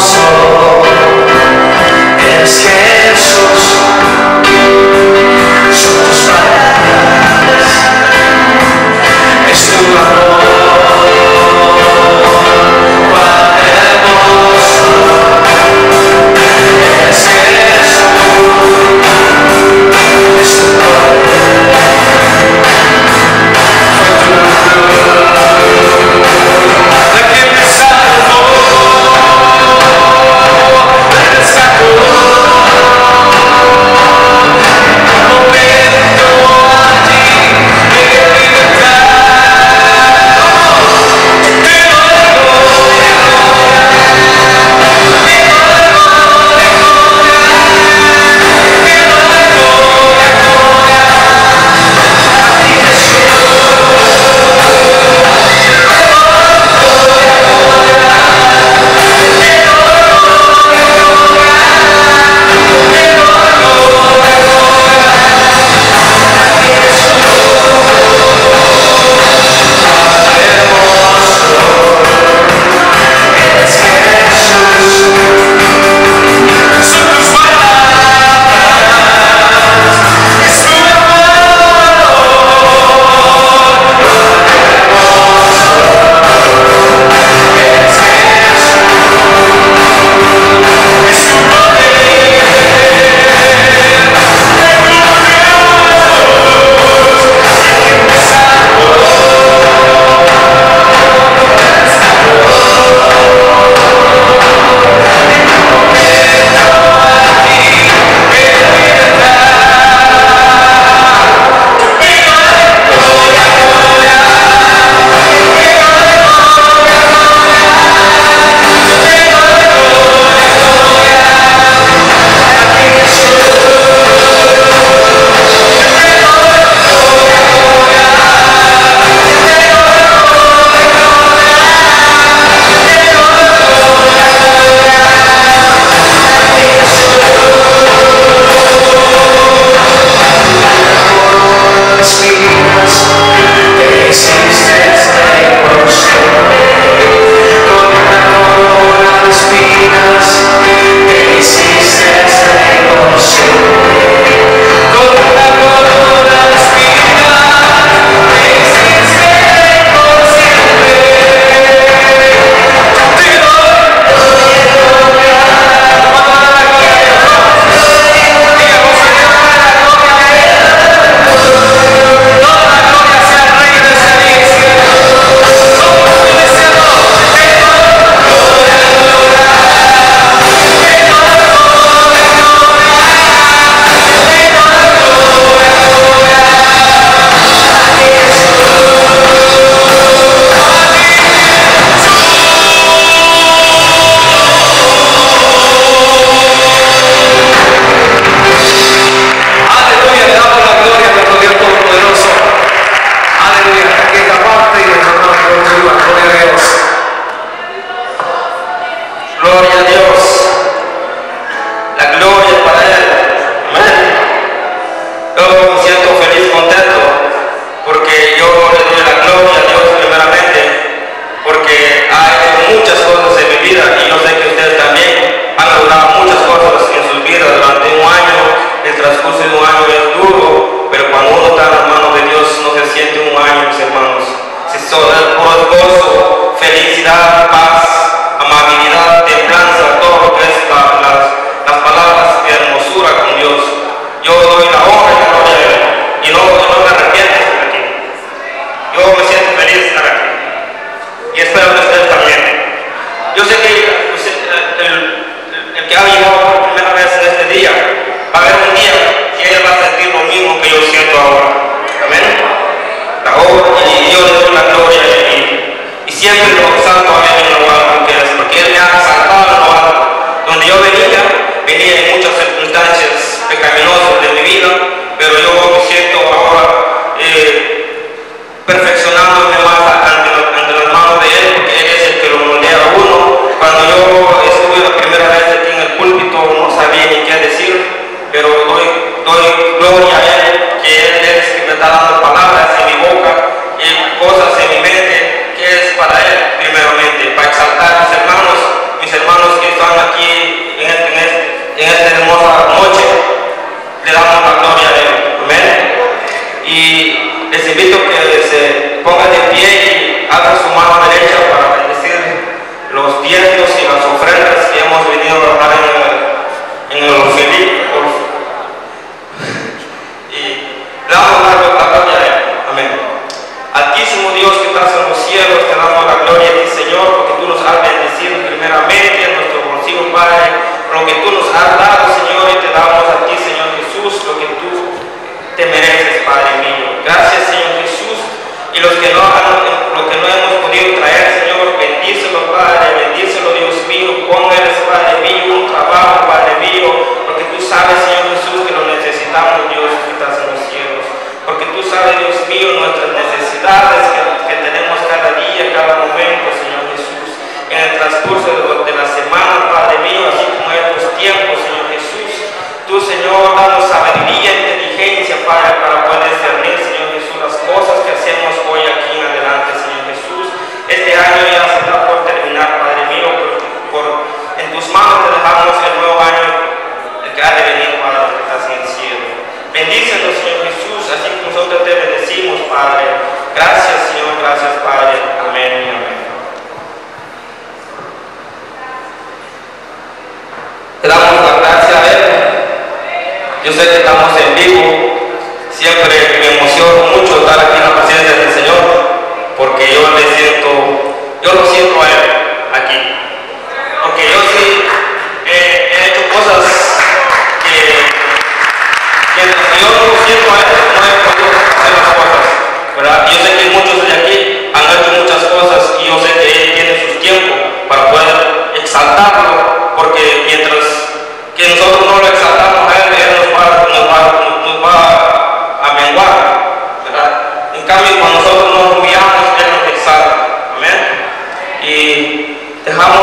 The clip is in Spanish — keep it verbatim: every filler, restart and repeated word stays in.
cosas en mi mente que es para Él primeramente. transcurso de, de la semana, Padre mío, así como en tus tiempos, Señor Jesús. Tú, Señor, danos sabiduría, inteligencia, Padre, para poder discernir, Señor Jesús, las cosas que hacemos hoy aquí en adelante, Señor Jesús. Este año ya se está por terminar, Padre mío, por, por, en tus manos te dejamos el nuevo año, el que ha de venir, Padre, que estás en el cielo. Bendícenos, Señor Jesús, así como nosotros te bendecimos, Padre. Gracias, Señor, gracias, Padre. Amén y amén. Te damos la gracia a Él. Yo sé que estamos en vivo. Siempre me emociono mucho estar aquí en la presencia del Señor, porque yo le siento, yo lo siento a Él aquí. Porque yo sí eh, he hecho cosas que, que yo no lo siento a Él, no he podido hacer las cosas, ¿verdad? Yo sé que muchos de aquí han hecho muchas cosas y yo sé que Él tiene sus tiempos para poder exaltarlo, porque mientras que nosotros no lo exaltamos a Él, Él nos va, nos va, nos va a menguar, ¿verdad? En cambio, cuando nosotros nos humillamos, Él nos exalta. Amén. Y dejamos